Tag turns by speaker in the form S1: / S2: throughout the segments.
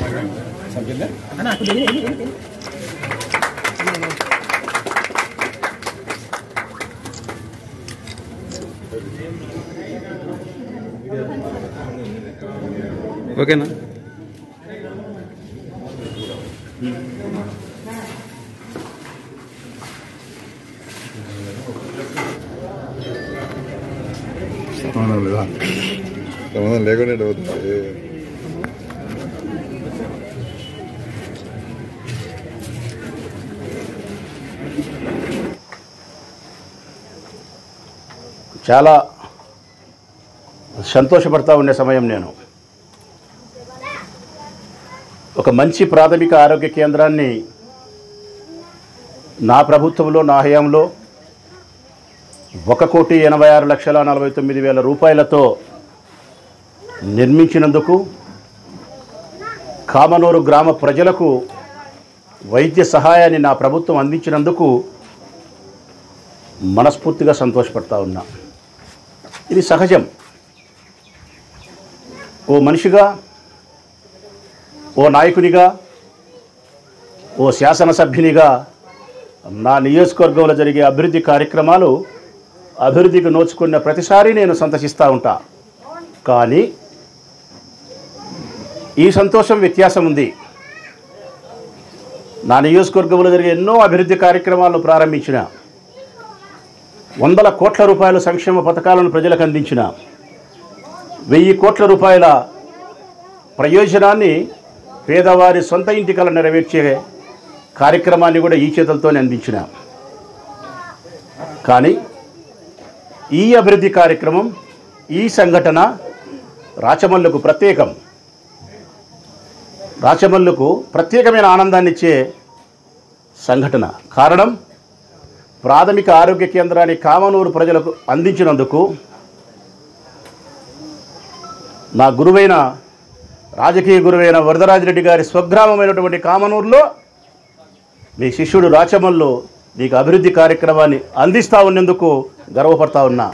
S1: ఓకేనా?
S2: సంబంధం లేకుండా అవుతుంది.
S3: చాలా సంతోషపడతా ఉండే సమయం. నేను ఒక మంచి ప్రాథమిక ఆరోగ్య కేంద్రాన్ని నా ప్రభుత్వంలో, నా హయాంలో 1,86,49,000 రూపాయలతో నిర్మించినందుకు, కామనూరు గ్రామ ప్రజలకు వైద్య సహాయాన్ని నా ప్రభుత్వం అందించినందుకు మనస్ఫూర్తిగా సంతోషపడతా ఉన్నా. ఇది సహజం. ఓ మనిషిగా, ఓ నాయకునిగా, ఓ శాసనసభ్యునిగా నా నియోజకవర్గంలో జరిగే అభివృద్ధి కార్యక్రమాలు, అభివృద్ధికి నోచుకున్న ప్రతిసారి నేను సంతోషిస్తూ ఉంటా. కానీ ఈ సంతోషం వ్యత్యాసం ఉంది. నా నియోజకవర్గంలో జరిగే ఎన్నో అభివృద్ధి కార్యక్రమాలను ప్రారంభించిన, 100 కోట్ల రూపాయల సంక్షేమ పథకాలను ప్రజలకు అందించిన, 1000 కోట్ల రూపాయల ప్రయోజనాన్ని పేదవారి సొంత ఇంటికల నెరవేర్చే కార్యక్రమాన్ని కూడా ఈ చేతులతోనే అందించిన. కానీ ఈ అభివృద్ధి కార్యక్రమం, ఈ సంఘటన రాచమల్లుకు ప్రత్యేకం. రాచమల్లుకు ప్రత్యేకమైన ఆనందాన్ని ఇచ్చే సంఘటన. కారణం, ప్రాథమిక ఆరోగ్య కేంద్రాన్ని కామనూరు ప్రజలకు అందించినందుకు నా గురువైన, రాజకీయ గురువైన వరదరాజిరెడ్డి గారి స్వగ్రామమైనటువంటి కామనూరులో మీ శిష్యుడు రాచమల్లు నీకు అభివృద్ధి కార్యక్రమాన్ని అందిస్తూ ఉన్నందుకు గర్వపడతా ఉన్నా.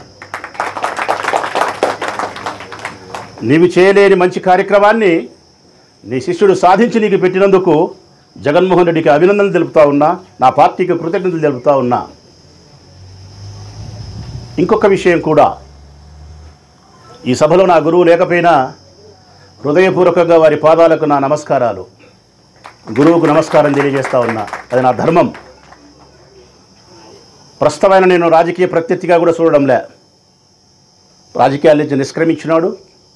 S3: నీవు చేయలేని మంచి కార్యక్రమాన్ని నీ శిష్యుడు సాధించి నీకు పెట్టినందుకు జగన్మోహన్ రెడ్డికి అభినందనలు తెలుపుతా ఉన్నా, నా పార్టీకి కృతజ్ఞతలు తెలుపుతా ఉన్నా. ఇంకొక విషయం కూడా, ఈ సభలో నా గురువు లేకపోయినా హృదయపూర్వకంగా వారి పాదాలకు నా నమస్కారాలు, గురువుకు నమస్కారం తెలియజేస్తూ ఉన్నా. అది నా ధర్మం. ప్రస్తుతమైన నేను రాజకీయ ప్రత్యర్థిగా కూడా చూడడంలే. రాజకీయాల నుంచి నిష్క్రమించినాడు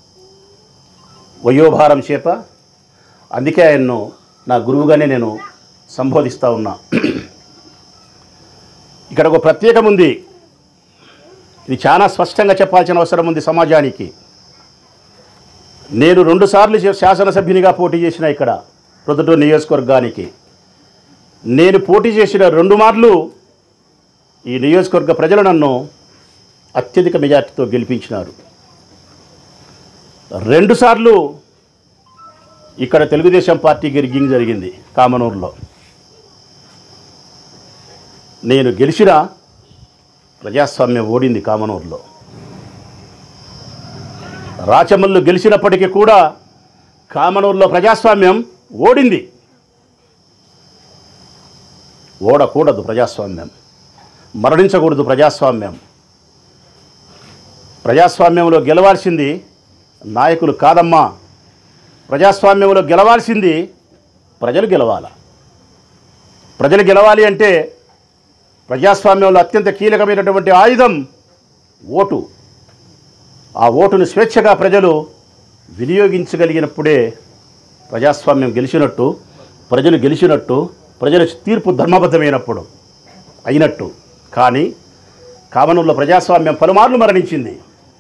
S3: వయోభారం చేత. అందుకే ఆయన్ను నా గురువుగానే నేను సంబోధిస్తూ ఉన్నా. ఇక్కడ ఒక ప్రత్యేకం ఉంది. ఇది చాలా స్పష్టంగా చెప్పాల్సిన అవసరం ఉంది సమాజానికి. నేను 2 సార్లు శాసనసభ్యునిగా పోటీ చేసిన ఇక్కడ ప్రొద్దుటూరు నియోజకవర్గానికి. నేను పోటీ చేసిన 2 మార్లు ఈ నియోజకవర్గ ప్రజలు నన్ను అత్యధిక మెజార్టీతో గెలిపించినారు. 2 సార్లు ఇక్కడ తెలుగుదేశం పార్టీకి రిగ్గింగ్ జరిగింది కామనూరులో. నేను గెలిచిన ప్రజాస్వామ్యం ఓడింది కామనూరులో. రాచమల్లు గెలిచినప్పటికీ కూడా కామనూరులో ప్రజాస్వామ్యం ఓడింది. ఓడకూడదు ప్రజాస్వామ్యం, మరణించకూడదు ప్రజాస్వామ్యం. ప్రజాస్వామ్యంలో గెలవాల్సింది నాయకులు కాదమ్మా. ప్రజాస్వామ్యంలో గెలవాల్సింది ప్రజలు గెలవాల. ప్రజలు గెలవాలి అంటే ప్రజాస్వామ్యంలో అత్యంత కీలకమైనటువంటి ఆయుధం ఓటు. ఆ ఓటును స్వేచ్ఛగా ప్రజలు వినియోగించగలిగినప్పుడే ప్రజాస్వామ్యం గెలిచినట్టు, ప్రజలు గెలిచినట్టు, ప్రజల తీర్పు ధర్మబద్ధమైనప్పుడు అయినట్టు. కానీ కామనూరులో ప్రజాస్వామ్యం పలుమార్లు మరణించింది.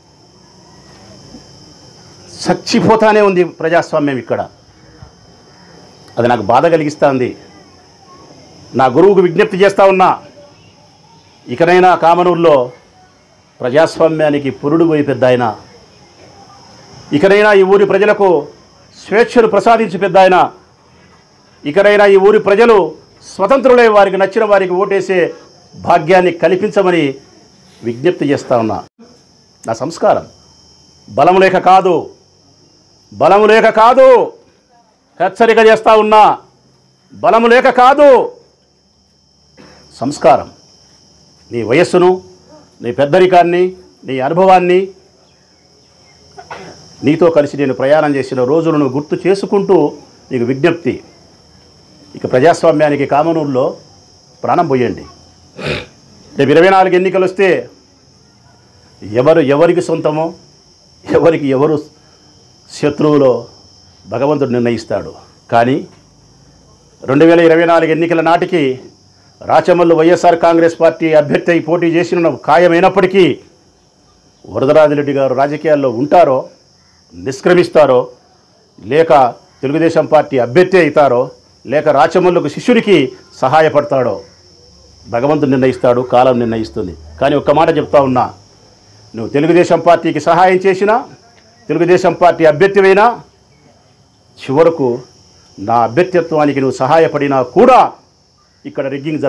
S3: చచ్చిపోతానే ఉంది ప్రజాస్వామ్యం ఇక్కడ. అది నాకు బాధ కలిగిస్తుంది. నా గురువుకు విజ్ఞప్తి చేస్తూ ఉన్నా, ఇకనైనా కామనూరులో ప్రజాస్వామ్యానికి పురుడు పోయి పెద్ద ఆయన, ఇకనైనా ఈ ఊరి ప్రజలకు స్వేచ్ఛను ప్రసాదించి పెద్ద ఆయన, ఇకనైనా ఈ ఊరి ప్రజలు స్వతంత్రులై వారికి నచ్చిన వారికి ఓటేసే భాగ్యాన్ని కల్పించమని విజ్ఞప్తి చేస్తూ ఉన్నా. నా సంస్కారం. బలం లేక కాదు, బలం లేక కాదు, హెచ్చరిక చేస్తూ ఉన్నా. బలము లేక కాదు, సంస్కారం, నీ వయస్సును, నీ పెద్దరికాన్ని, నీ అనుభవాన్ని, నీతో కలిసి నేను ప్రయాణం చేసిన రోజులను గుర్తు చేసుకుంటూ నీకు విజ్ఞప్తి. ఇక ప్రజాస్వామ్యానికి కామనూరులో ప్రాణం పోయండి. రేపు 24 ఎన్నికలు వస్తే ఎవరికి సొంతమో, ఎవరు శత్రువులో భగవంతుడు నిర్ణయిస్తాడు. కానీ 2024 ఎన్నికల నాటికి రాచమల్లు వైఎస్ఆర్ కాంగ్రెస్ పార్టీ అభ్యర్థి అయి పోటీ చేసిన ఖాయమైనప్పటికీ వరదరాజిరెడ్డి గారు రాజకీయాల్లో ఉంటారో, నిష్క్రమిస్తారో, లేక తెలుగుదేశం పార్టీ అభ్యర్థి అవుతారో, లేక రాచమల్లుకు శిష్యుడికి సహాయపడతాడో భగవంతుడు నిర్ణయిస్తాడు, కాలం నిర్ణయిస్తుంది. కానీ ఒక్క మాట చెప్తా ఉన్నా, నువ్వు తెలుగుదేశం పార్టీకి సహాయం చేసినా, తెలుగుదేశం పార్టీ అభ్యర్థివైనా, చివరకు నా అభ్యర్థిత్వానికి నువ్వు సహాయపడినా కూడా ఇక్కడ రిగ్గింగ్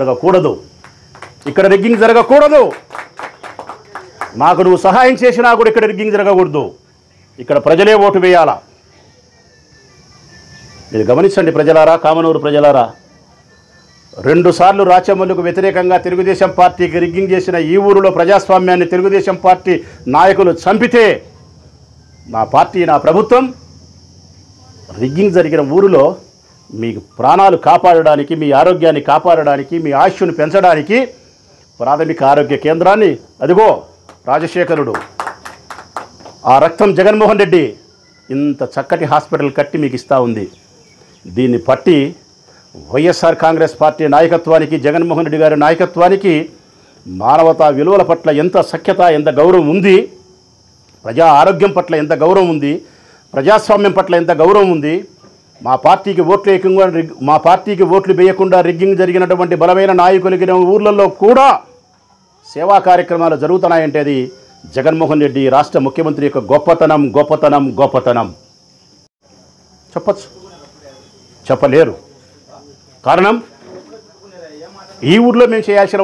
S3: జరగకూడదు. నాకు నువ్వు సహాయం చేసినా కూడా ఇక్కడ రిగ్గింగ్ జరగకూడదు. ఇక్కడ ప్రజలే ఓటు వేయాలా. మీరు గమనించండి ప్రజలారా, కామనూరు ప్రజలారా, 2 సార్లు రాచమల్లుకు వ్యతిరేకంగా తెలుగుదేశం పార్టీకి రిగ్గింగ్ చేసిన ఈ ఊరిలో ప్రజాస్వామ్యాన్ని తెలుగుదేశం పార్టీ నాయకులు చంపితే నా పార్టీ, నా ప్రభుత్వం రిగ్గింగ్ జరిగిన ఊరిలో మీ ప్రాణాలు కాపాడడానికి, మీ ఆరోగ్యాన్ని కాపాడడానికి, మీ ఆయుష్ను పెంచడానికి ప్రాథమిక ఆరోగ్య కేంద్రాన్ని, అదిగో రాజశేఖరుడు, ఆ రక్తం జగన్మోహన్ రెడ్డి ఇంత చక్కటి హాస్పిటల్ కట్టి మీకు ఇస్తూ ఉంది. దీన్ని పట్టి వైఎస్ఆర్ కాంగ్రెస్ పార్టీ నాయకత్వానికి, జగన్మోహన్ రెడ్డి గారి నాయకత్వానికి మానవతా విలువల పట్ల ఎంత సఖ్యత, ఎంత గౌరవం ఉంది, ప్రజా ఆరోగ్యం పట్ల ఎంత గౌరవం ఉంది, ప్రజాస్వామ్యం పట్ల ఎంత గౌరవం ఉంది. మా పార్టీకి ఓట్లు వేయకుండా రిగ్గింగ్ జరిగినటువంటి బలమైన నాయకులకి ఊర్లలో కూడా సేవా కార్యక్రమాలు జరుగుతున్నాయంటే అది జగన్మోహన్ రెడ్డి రాష్ట్ర ముఖ్యమంత్రి యొక్క గొప్పతనం. చెప్పచ్చు, చెప్పలేరు. కారణం, ఈ ఊర్లో మేము చేయాల్సిన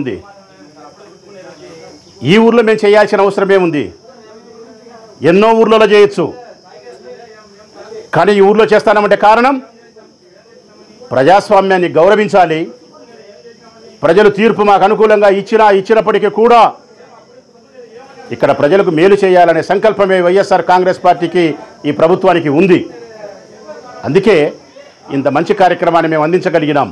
S3: అవసరమే ఉంది. ఎన్నో ఊర్లలో చేయొచ్చు, కానీ ఈ ఊర్లో చేస్తానంటే కారణం ప్రజాస్వామ్యాన్ని గౌరవించాలి. ప్రజలు తీర్పు మాకు అనుకూలంగా ఇచ్చినప్పటికీ కూడా ఇక్కడ ప్రజలకు మేలు చేయాలనే సంకల్పమే వైఎస్ఆర్ కాంగ్రెస్ పార్టీకి, ఈ ప్రభుత్వానికి ఉంది. అందుకే ఇంత మంచి కార్యక్రమాన్ని మేము అందించగలిగినాం.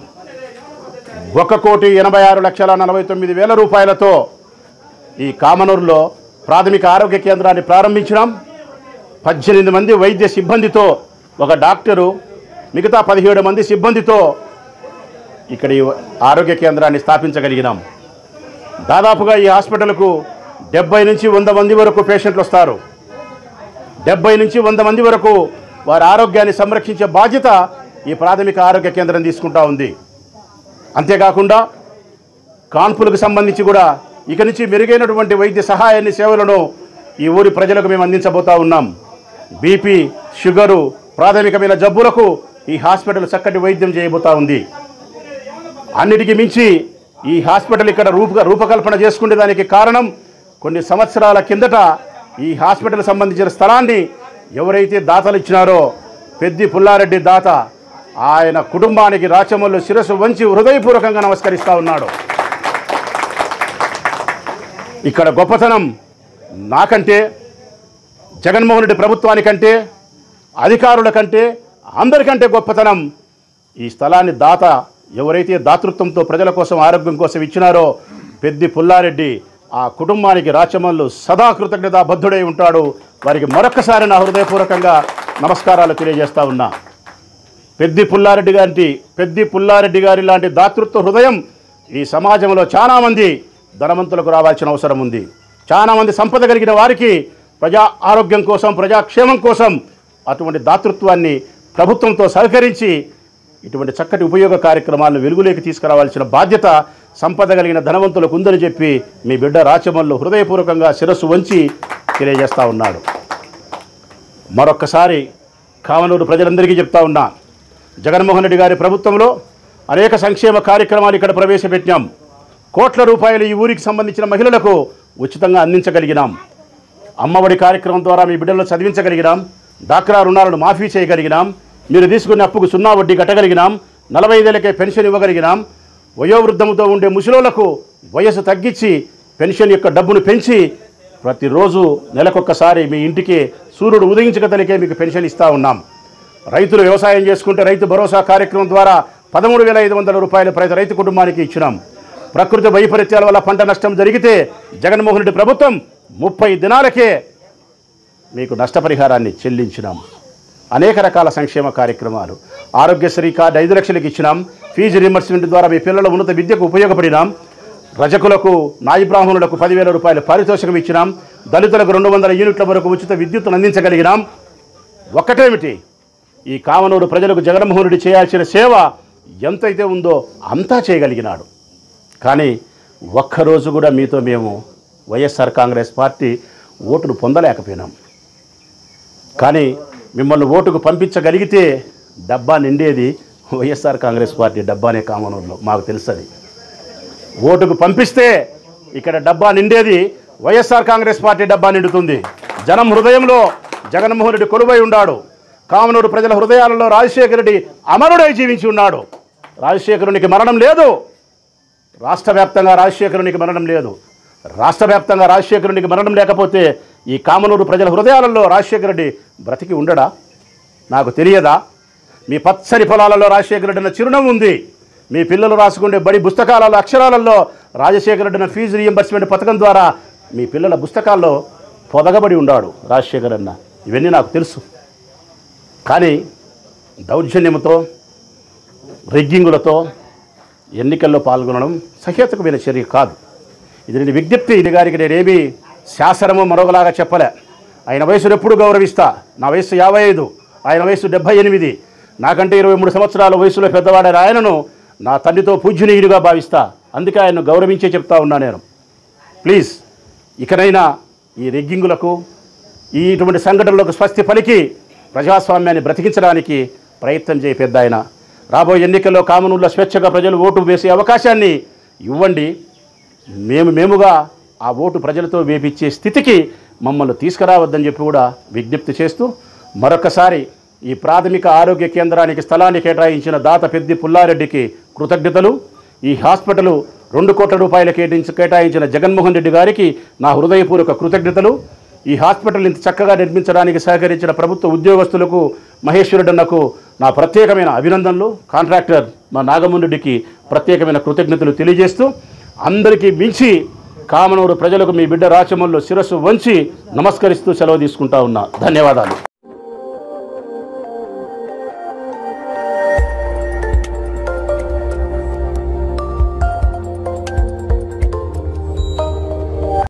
S3: 1,86,49,000 రూపాయలతో ఈ కామనూరులో ప్రాథమిక ఆరోగ్య కేంద్రాన్ని ప్రారంభించినాం. 18 మంది వైద్య సిబ్బందితో, ఒక డాక్టరు, మిగతా 17 మంది సిబ్బందితో ఇక్కడ ఈ ఆరోగ్య కేంద్రాన్ని స్థాపించగలిగినాం. దాదాపుగా ఈ హాస్పిటల్కు 70 నుంచి 100 మంది వరకు పేషెంట్లు వస్తారు. 70 నుంచి 100 మంది వరకు వారి ఆరోగ్యాన్ని సంరక్షించే బాధ్యత ఈ ప్రాథమిక ఆరోగ్య కేంద్రం తీసుకుంటా ఉంది. అంతేకాకుండా కాన్పులకు సంబంధించి కూడా ఇక నుంచి మెరుగైనటువంటి వైద్య సహాయాన్ని, సేవలను ఈ ఊరి ప్రజలకు మేము అందించబోతా ఉన్నాం. బీపీ, షుగరు, ప్రాథమికమైన జబ్బులకు ఈ హాస్పిటల్ చక్కటి వైద్యం చేయబోతా ఉంది. అన్నిటికీ మించి ఈ హాస్పిటల్ ఇక్కడ రూపకల్పన చేసుకునే దానికి కారణం, కొన్ని సంవత్సరాల కిందట ఈ హాస్పిటల్ సంబంధించిన స్థలాన్ని ఎవరైతే దాతలు ఇచ్చినారో, పెద్ది పుల్లారెడ్డి దాత, ఆయన కుటుంబానికి రాచమల్లు శిరస్సు వంచి హృదయపూర్వకంగా నమస్కరిస్తూ ఉన్నాడు. ఇక్కడ గొప్పతనం నాకంటే, జగన్మోహన్ రెడ్డి ప్రభుత్వానికంటే, అధికారుల కంటే, అందరికంటే గొప్పతనం ఈ స్థలాన్ని దాత ఎవరైతే దాతృత్వంతో ప్రజల కోసం, ఆరోగ్యం కోసం ఇచ్చినారో పెద్ది పుల్లారెడ్డి, ఆ కుటుంబానికి రాచమల్లు సదా కృతజ్ఞతాబద్ధుడై ఉంటాడు. వారికి మరొక్కసారి నా హృదయపూర్వకంగా నమస్కారాలు తెలియజేస్తా ఉన్నా. పెద్ది పుల్లారెడ్డి గారి లాంటి దాతృత్వ హృదయం ఈ సమాజంలో చాలామంది ధనవంతులకు రావాల్సిన అవసరం ఉంది. చాలామంది సంపద కలిగిన వారికి ప్రజా ఆరోగ్యం కోసం, ప్రజాక్షేమం కోసం అటువంటి దాతృత్వాన్ని ప్రభుత్వంతో సహకరించి ఇటువంటి చక్కటి ఉపయోగ కార్యక్రమాలను వెలుగులోకి తీసుకురావాల్సిన బాధ్యత సంపద కలిగిన ధనవంతులకు ఉందని చెప్పి మీ బిడ్డ రాచమల్లు హృదయపూర్వకంగా శిరస్సు వంచి తెలియజేస్తూ ఉన్నాడు. మరొక్కసారి కామనూరు ప్రజలందరికీ చెప్తా ఉన్నా, జగన్మోహన్ రెడ్డి గారి ప్రభుత్వంలో అనేక సంక్షేమ కార్యక్రమాలు ఇక్కడ ప్రవేశపెట్టాం. కోట్ల రూపాయలు ఈ ఊరికి సంబంధించిన మహిళలకు ఉచితంగా అందించగలిగినాం. అమ్మఒడి కార్యక్రమం ద్వారా మీ బిడ్డలను చదివించగలిగినాం. డాక్రా రుణాలను మాఫీ చేయగలిగినాం. మీరు తీసుకున్న అప్పుకు 0 వడ్డీ కట్టగలిగినాం. 45 ఏళ్ళకే పెన్షన్ ఇవ్వగలిగినాం. వయోవృద్ధముతో ఉండే ముసలోళ్లకు వయసు తగ్గించి పెన్షన్ యొక్క డబ్బును పెంచి ప్రతిరోజు నెలకొక్కసారి మీ ఇంటికి సూర్యుడు ఉదయించగలిగే మీకు పెన్షన్ ఇస్తూ ఉన్నాం. రైతులు వ్యవసాయం చేసుకుంటే రైతు భరోసా కార్యక్రమం ద్వారా 13,500 రూపాయలు ప్రతి రైతు కుటుంబానికి ఇచ్చినాం. ప్రకృతి వైపరీత్యాల వల్ల పంట నష్టం జరిగితే జగన్మోహన్ రెడ్డి ప్రభుత్వం 30 దినాలకే మీకు నష్టపరిహారాన్ని చెల్లించినాం. అనేక రకాల సంక్షేమ కార్యక్రమాలు, ఆరోగ్యశ్రీ కార్డు 5 లక్షలకు ఇచ్చినాం. ఫీజు రీయింబర్స్మెంట్ ద్వారా మీ పిల్లల ఉన్నత విద్యకు ఉపయోగపడినాం. రజకులకు, నాయి బ్రాహ్మణులకు 10,000 రూపాయల పారితోషికం ఇచ్చినాం. దళితులకు 200 యూనిట్ల వరకు ఉచిత విద్యుత్తును అందించగలిగినాం. ఒక్కటేమిటి, ఈ కామనూరు ప్రజలకు జగన్మోహన్ రెడ్డి చేయాల్సిన సేవ ఎంతైతే ఉందో అంతా చేయగలిగినాడు. కానీ ఒక్కరోజు కూడా మీతో మేము వైఎస్ఆర్ కాంగ్రెస్ పార్టీ ఓటును పొందలేకపోయినాం. కానీ మిమ్మల్ని ఓటుకు పంపించగలిగితే డబ్బా నిండేది వైఎస్ఆర్ కాంగ్రెస్ పార్టీ డబ్బానే. కామనూరులో మాకు తెలుస్తుంది. ఓటుకు పంపిస్తే ఇక్కడ డబ్బా నిండేది వైఎస్ఆర్ కాంగ్రెస్ పార్టీ డబ్బా నిండుతుంది. జనం హృదయంలో జగన్మోహన్ రెడ్డి కొలువై ఉన్నాడు. కామనూరు ప్రజల హృదయాలలో రాజశేఖర రెడ్డి అమరుడై జీవించి ఉన్నాడు. రాజశేఖరునికి మరణం లేదు. రాష్ట్ర వ్యాప్తంగా రాజశేఖరునికి మరణం లేదు. రాష్ట్ర వ్యాప్తంగా రాజశేఖరునికి మరణం లేకపోతే ఈ కామనూరు ప్రజల హృదయాలలో రాజశేఖర రెడ్డి బ్రతికి ఉండడా? నాకు తెలియదా? మీ పచ్చని పొలాలలో రాజశేఖర రెడ్డి అన్న చిరునవ్వు ఉంది. మీ పిల్లలు రాసుకునే బడి పుస్తకాలలో అక్షరాలలో రాజశేఖర రెడ్డి అన్న ఫీజు రీయింబర్స్మెంట్ పథకం ద్వారా మీ పిల్లల పుస్తకాల్లో పొదగబడి ఉన్నాడు రాజశేఖర్ అన్న. ఇవన్నీ నాకు తెలుసు. కానీ దౌర్జన్యంతో, రెగ్గింగులతో ఎన్నికల్లో పాల్గొనడం సహేతుకమైన చర్య కాదు. ఇది నేను విజ్ఞప్తి. ఇది గారికి నేనేమీ శాసనము మరొకలాగా చెప్పలే. ఆయన వయసును ఎప్పుడు గౌరవిస్తా. నా వయసు 55, ఆయన వయసు 78. నాకంటే 23 సంవత్సరాల వయసులో పెద్దవాడైన ఆయనను నా తండ్రితో పూజ్యనీయుడిగా భావిస్తా. అందుకే ఆయన్ను గౌరవించే చెప్తా ఉన్నా నేను. ప్లీజ్ ఇకనైనా ఈ రెగ్గింగులకు, ఇటువంటి సంఘటనలకు స్వస్తి పలికి ప్రజాస్వామ్యాన్ని బ్రతికించడానికి ప్రయత్నం చేయ పెద్ద ఆయన. రాబోయే ఎన్నికల్లో కామనూరులో స్వేచ్ఛగా ప్రజలు ఓటు వేసే అవకాశాన్ని ఇవ్వండి. మేముగా ఆ ఓటు ప్రజలతో వేపించే స్థితికి మమ్మల్ని తీసుకురావద్దని చెప్పి కూడా విజ్ఞప్తి చేస్తూ మరొకసారి ఈ ప్రాథమిక ఆరోగ్య కేంద్రానికి స్థలాన్ని కేటాయించిన దాత పెద్ది పుల్లారెడ్డికి కృతజ్ఞతలు. ఈ హాస్పిటల్ 2 కోట్ల రూపాయలు కేటాయించిన జగన్మోహన్ రెడ్డి గారికి నా హృదయపూర్వక కృతజ్ఞతలు. ఈ హాస్పిటల్ ఇంత చక్కగా నిర్మించడానికి సహకరించిన ప్రభుత్వ ఉద్యోగస్తులకు, మహేశ్వరుడన్నకు నా ప్రత్యేకమైన అభినందనలు. కాంట్రాక్టర్ మా నాగమోహన్ రెడ్డికి ప్రత్యేకమైన కృతజ్ఞతలు తెలియజేస్తూ అందరికీ మించి కామనూరు ప్రజలకు మీ బిడ్డ రాచమల్లు శిరస్సు వంచి నమస్కరిస్తూ సెలవు తీసుకుంటా ఉన్నా. ధన్యవాదాలు.